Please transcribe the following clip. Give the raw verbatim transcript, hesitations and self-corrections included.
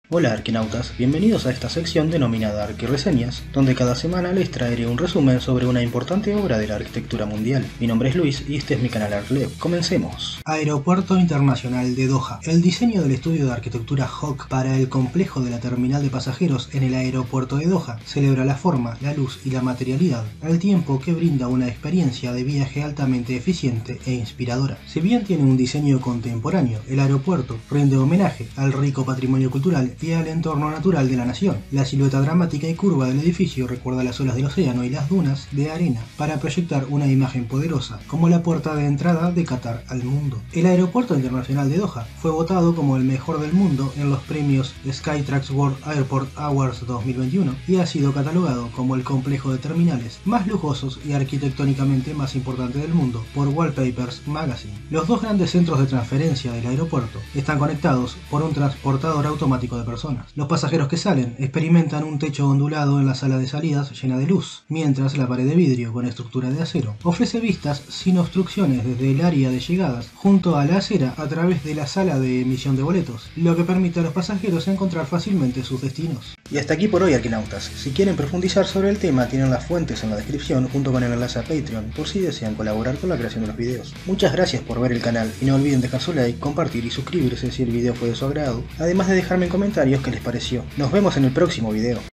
Hola arquinautas, bienvenidos a esta sección denominada Arquireseñas, donde cada semana les traeré un resumen sobre una importante obra de la arquitectura mundial. Mi nombre es Luis y este es mi canal Arcleo. Comencemos. Aeropuerto Internacional de Doha. El diseño del estudio de arquitectura H O C para el complejo de la terminal de pasajeros en el aeropuerto de Doha celebra la forma, la luz y la materialidad, al tiempo que brinda una experiencia de viaje altamente eficiente e inspiradora. Si bien tiene un diseño contemporáneo, el aeropuerto rinde homenaje al rico patrimonio cultural y al entorno natural de la nación. La silueta dramática y curva del edificio recuerda las olas del océano y las dunas de arena para proyectar una imagen poderosa, como la puerta de entrada de Qatar al mundo. El Aeropuerto Internacional de Doha fue votado como el mejor del mundo en los premios Skytrax World Airport Awards dos mil veintiuno y ha sido catalogado como el complejo de terminales más lujosos y arquitectónicamente más importante del mundo por Wallpapers Magazine. Los dos grandes centros de transferencia del aeropuerto están conectados por un transportador automático de personas. Los pasajeros que salen experimentan un techo ondulado en la sala de salidas llena de luz, mientras la pared de vidrio con estructura de acero ofrece vistas sin obstrucciones desde el área de llegadas junto a la acera a través de la sala de emisión de boletos, lo que permite a los pasajeros encontrar fácilmente sus destinos. Y hasta aquí por hoy, arquinautas. Si quieren profundizar sobre el tema, tienen las fuentes en la descripción junto con el enlace a Patreon por si desean colaborar con la creación de los videos. Muchas gracias por ver el canal y no olviden dejar su like, compartir y suscribirse si el video fue de su agrado, además de dejarme en comentarios qué les pareció. Nos vemos en el próximo video.